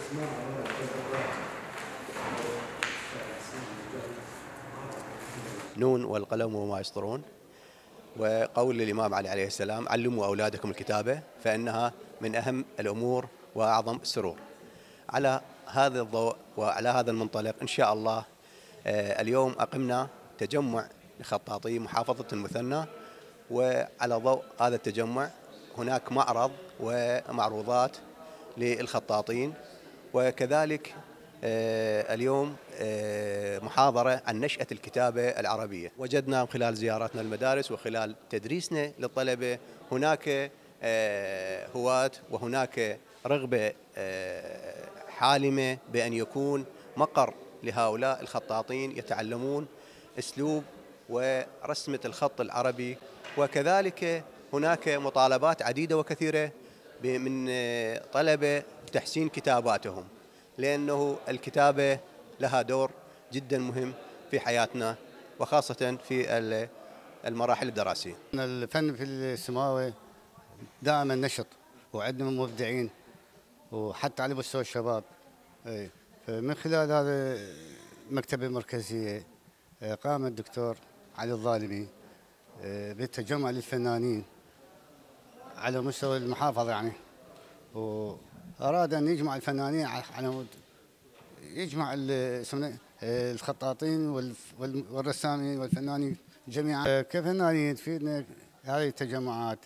نون والقلم وما يسطرون، وقول الإمام علي عليه السلام: علموا أولادكم الكتابة فإنها من أهم الأمور وأعظم السرور. على هذا الضوء وعلى هذا المنطلق إن شاء الله اليوم أقمنا تجمع لخطاطي محافظة المثنى، وعلى ضوء هذا التجمع هناك معرض ومعروضات للخطاطين، وكذلك اليوم محاضرة عن نشأة الكتابة العربية. وجدنا من خلال زياراتنا المدارس وخلال تدريسنا للطلبة هناك هواة وهناك رغبة حالمة بأن يكون مقر لهؤلاء الخطاطين يتعلمون أسلوب ورسمة الخط العربي، وكذلك هناك مطالبات عديدة وكثيرة من طلبة تحسين كتاباتهم، لأنه الكتابة لها دور جدا مهم في حياتنا وخاصة في المراحل الدراسية. الفن في السماوة دائما نشط وعندنا مبدعين، وحتى على مستوى الشباب. من خلال هذا المكتبة المركزية قام الدكتور علي الظالمي بالتجمع للفنانين على مستوى المحافظة يعني، وأراد أن يجمع الفنانين على يجمع الخطاطين والرسامين والفنانين جميعا كفنانين. تفيدنا هذه التجمعات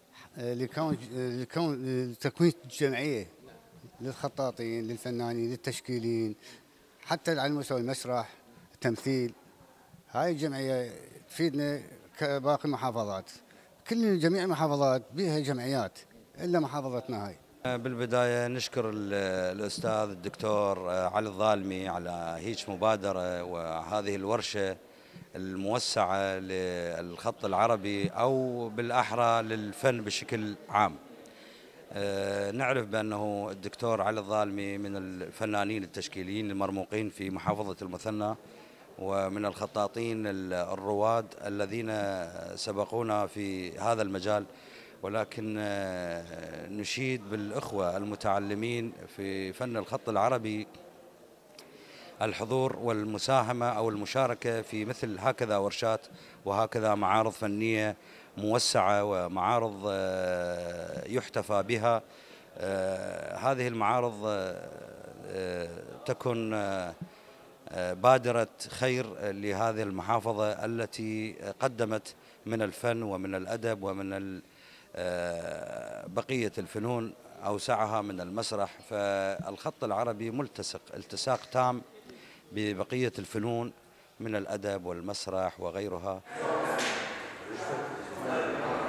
لتكوين جمعية للخطاطين للفنانين للتشكيليين، حتى على مستوى المسرح التمثيل. هاي الجمعية تفيدنا كباقي المحافظات، جميع المحافظات بها جمعيات إلا محافظتنا هاي. بالبداية نشكر الأستاذ الدكتور علي الظالمي على هيج مبادرة وهذه الورشة الموسعة للخط العربي، أو بالأحرى للفن بشكل عام. نعرف بأنه الدكتور علي الظالمي من الفنانين التشكيليين المرموقين في محافظة المثنى، ومن الخطاطين الرواد الذين سبقونا في هذا المجال، ولكن نشيد بالإخوة المتعلمين في فن الخط العربي الحضور والمساهمة أو المشاركة في مثل هكذا ورشات وهكذا معارض فنية موسعة ومعارض يحتفى بها. هذه المعارض تكون بادرة خير لهذه المحافظة التي قدمت من الفن ومن الأدب ومن بقية الفنون أوسعها من المسرح. فالخط العربي ملتصق التصاق تام ببقية الفنون من الأدب والمسرح وغيرها.